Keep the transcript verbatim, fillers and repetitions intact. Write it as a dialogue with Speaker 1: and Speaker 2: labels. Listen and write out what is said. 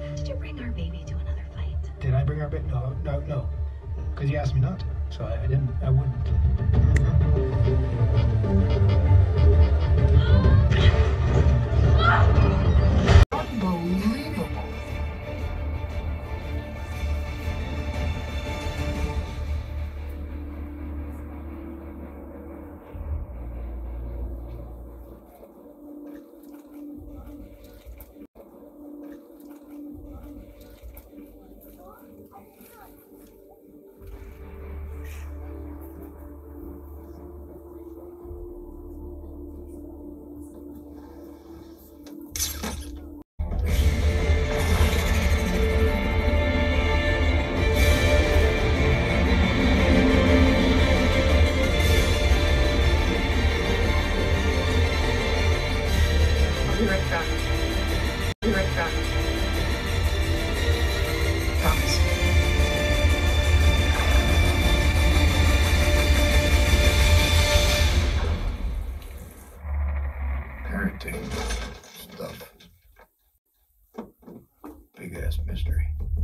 Speaker 1: Did you bring our baby to another fight?
Speaker 2: Did I bring our baby? No, no, no. Because you asked me not to. So I, I didn't, I wouldn't.
Speaker 3: Unbelievable. I'll be right back. Be right back. Promise.
Speaker 4: Parenting stuff. Big ass mystery.